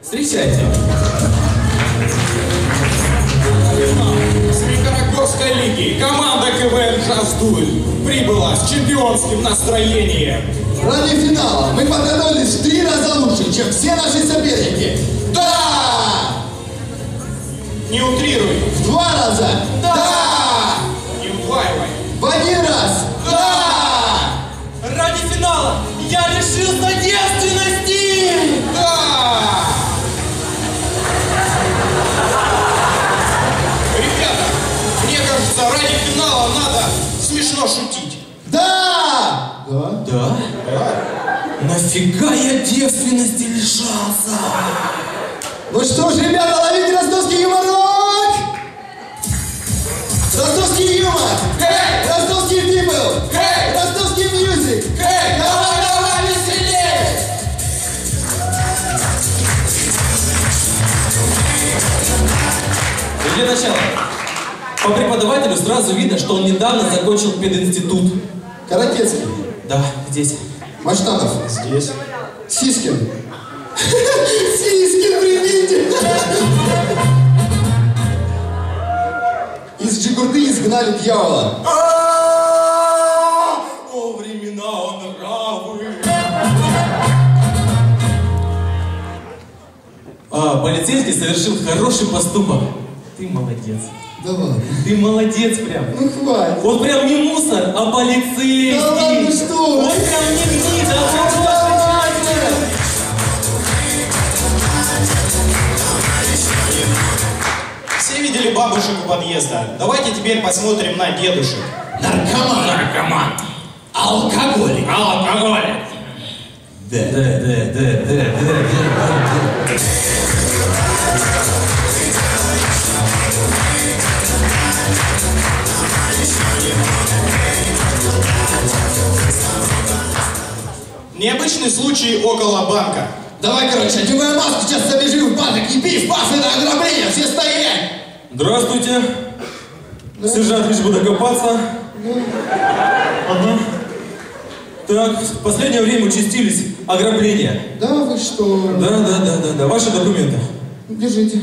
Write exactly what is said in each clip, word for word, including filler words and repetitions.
Встречайте. Семикаракорской лиги команда КВН «Джаз Дуэль» прибыла с чемпионским настроением. Ради финала мы подготовились в три раза лучше, чем все наши соперники. Да! Не утрируй. В два раза. Да! Да! Не удваивай. В один раз. Да! Ради финала я лишился девственности! Да! Ребята, мне кажется, ради финала надо смешно шутить. Да! Да? Да? Нафига я девственности лишался? Ну что ж, ребята, ловите ростовский юморок! Ростовский юмор! Эй! Ростовский пипл! Эй! Ростовский мьюзик! Эй! Давай, давай, веселее! Для начала, по преподавателю сразу видно, что он недавно закончил пединститут. Каратецкий. Да, здесь. Маштанов. Здесь. Сискин. Сискин, примите! Из Джигурды изгнали дьявола. О, времена нравы! А, полицейский совершил хороший поступок. Ты молодец. Да ладно. Ты молодец прям. Ну хватит. Он прям не мусор, а полицейский. Да ладно, что вы? Он прям не гнида, а хороший человек. Все видели бабушек у подъезда. Давайте теперь посмотрим на дедушек. Наркоман. Наркоман. Алкоголик. Алкоголик. Да, да, да, да, да, да, да. Необычный случай около банка. Давай, короче, одевай маску, сейчас забежим в банк и пиф, паф, это ограбление, все стоять! Здравствуйте. Сержант, лишь бы докопаться. Ага. Так, в последнее время участились ограбления. Да вы что? Да, да, да, да, да. Ваши документы. Держите.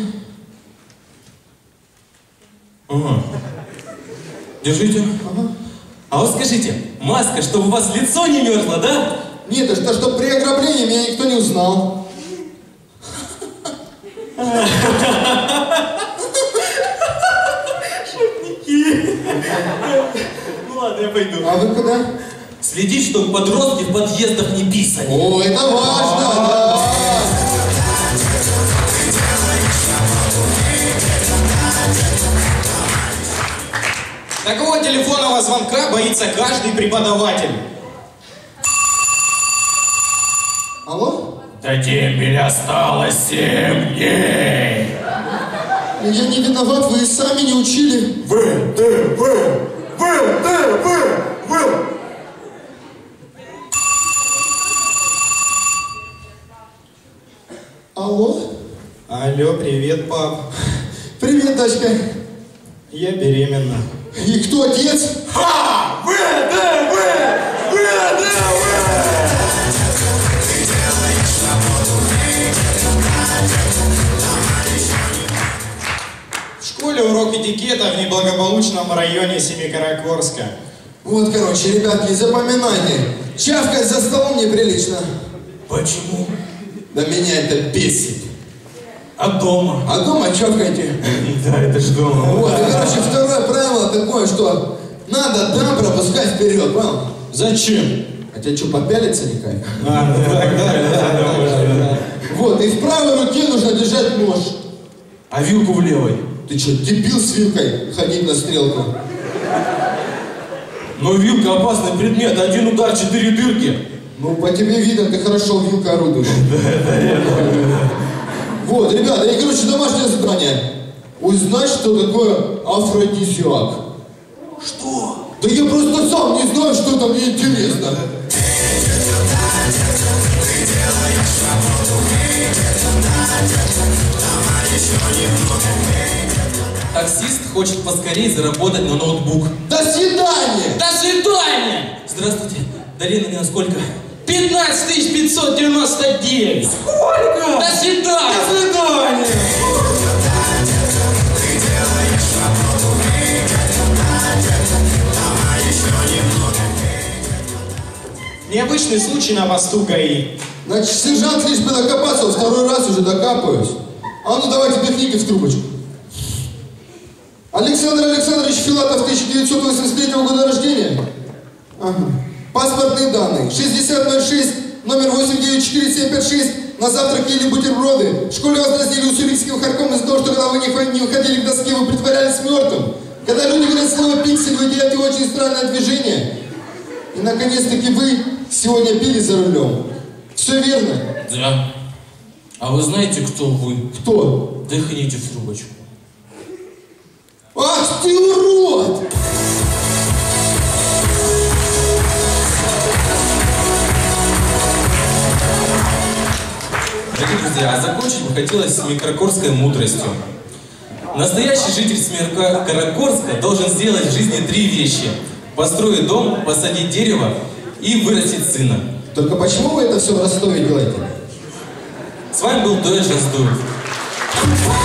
Ага. Держите. Ага. А вот скажите, маска, чтобы у вас лицо не мерзло, да? Нет, это что при ограблении меня никто не узнал. Шутники. Ну ладно, я пойду. А вы куда? Следить, чтобы подростки в подъездах не писали. О, это важно, да. Такого телефонного звонка боится каждый преподаватель. Алло? До дембеля осталось семь дней. Я не виноват, вы и сами не учили. В, Д, В, В, Д, В, В. Алло? Алло, привет, пап. Привет, дочка. Я беременна. И кто отец? Ха! В, Д, В, В, Д, В. В школе урок этикета в неблагополучном районе Семикаракорска. Вот, короче, ребятки, запоминайте. Чавкать за столом неприлично. Почему? Да меня это бесит. А дома? А дома чавкайте. Да, это ж дома. Вот, и, короче, второе правило такое, что надо дам пропускать вперед, понял? Зачем? А тебе что, попялиться не кайф? А, ну так, да, да, да. Вот, и в правой руке нужно держать нож. А вилку в левой? Ты что, дебил с вилкой ходить на стрелку? Но вилка опасный предмет, один удар, четыре дырки. Ну, по тебе видно, ты хорошо вилкой орудуешь. Вот, ребята, и, короче, домашнее задание. Узнать, что такое афродизиак. Что? Да я просто сам не знаю, что это, мне интересно. Таксист хочет поскорее заработать на ноутбук. До свидания! До свидания! Здравствуйте. До Ленина сколько? пятнадцать тысяч пятьсот девяносто девять. Сколько? До свидания. До свидания. Необычный случай на посту ГАИ. Значит, сержант лишь бы докопаться, второй раз уже докапываюсь. А ну давайте дыхните в трубочку. Александр Александрович Филатов, тысяча девятьсот восемьдесят третьего года рождения. Ага. Паспортные данные. шестьдесят ноль шесть, номер восемь девять четыре семь пять шесть. На завтрак ели бутерброды. В школе вас дразнили уссурийским хорьком из-за того, что когда вы не выходили к доске, вы притворялись мертвым. Когда люди говорят слово «пиксель», вы делаете очень странное движение. И наконец-таки вы сегодня пили за рулем. Все верно? Да. А вы знаете, кто вы? Кто? Дыхните в трубочку. Ах ты урод! Дорогие друзья, а закончить бы хотелось смиркорской мудростью. Настоящий житель Смиркорска должен сделать в жизни три вещи. Построить дом, посадить дерево и вырастить сына. Только почему вы это все в Ростове делаете? С вами был дуэт Жаздуев.